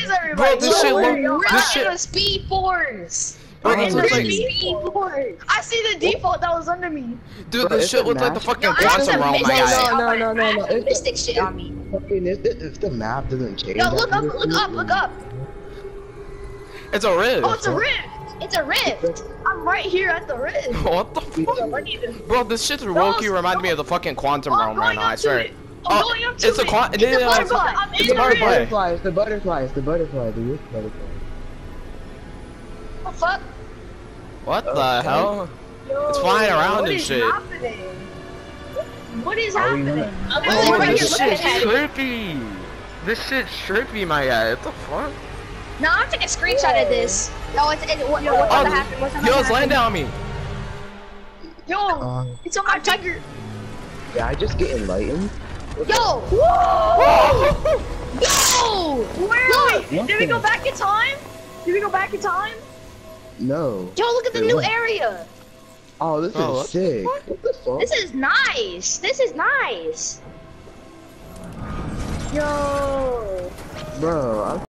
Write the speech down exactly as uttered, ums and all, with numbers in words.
everybody? Bro, this shit We're look- running this shit- a speed force. Bro, We're this in looks the like- speed force. I see the default that was under me. Dude, Bro, this it's shit a looked like the match. fucking Yo, I have quantum some realm, my mystic shit guy. No, no, on no, me. no, I no, have it's- mystic shit on me. Fucking if, if the map doesn't change. Yo, look up, after look this, up, look up. It's a rift. Oh, it's a rift. It's a rift. I'm right here at the rift. What the fuck? Yo, I need to- Bro, this shit's Bro, low-key reminded me of the fucking quantum Oh, I'm realm right going now, I up to swear. it. I'm Oh, going up to it's a it. quan- It's a yeah, it's- butterfly. I'm it's in a the butterfly. rift. Butterflies, the butterflies, the butterflies, the youth butterflies. What the fuck? What the Okay. hell? Yo, It's flying around what and is shit. happening? What is Are we- happening? I'm Oh, really right here this looking shit's at it. trippy. This shit's trippy, my guy. What the fuck? No, I'm taking a screenshot of this. Yo, it's, it, what, yo, what's Oh, gonna happen? What's gonna yo, happen? it's landing on me. Yo, Uh, it's on my finger. yeah, I just get enlightened. Yo! Whoa! Yo! Where? What Did we the- go back in time? Did we go back in time? No. Yo, look at the Wait, new what? area. Oh, this Oh, what is the sick. fuck? What the fuck? This is nice. This is nice. Yo. Bro, I'm